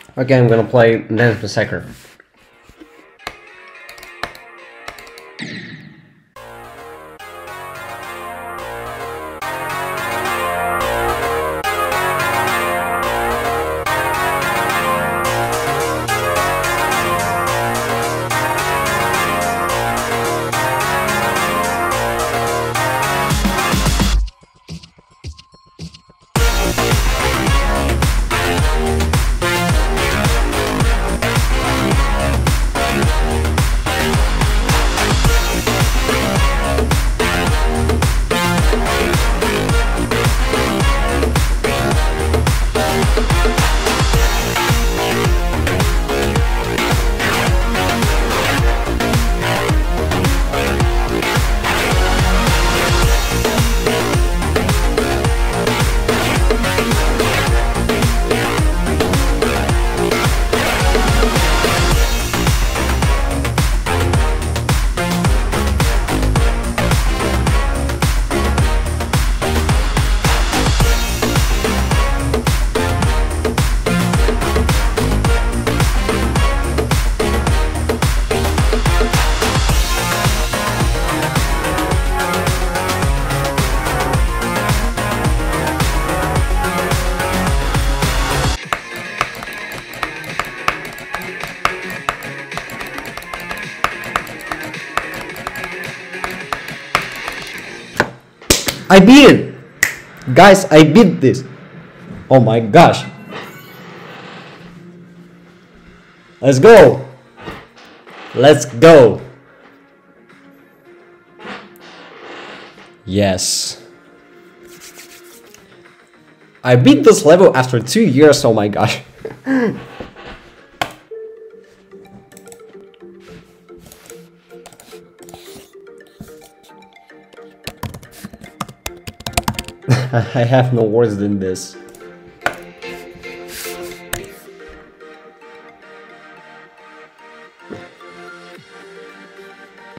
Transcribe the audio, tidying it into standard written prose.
Okay, I'm gonna play Dance Massacre. I beat it! Guys, I beat this! Oh my gosh! Let's go! Let's go! Yes. I beat this level after 2 years, oh my gosh. I have no words than this.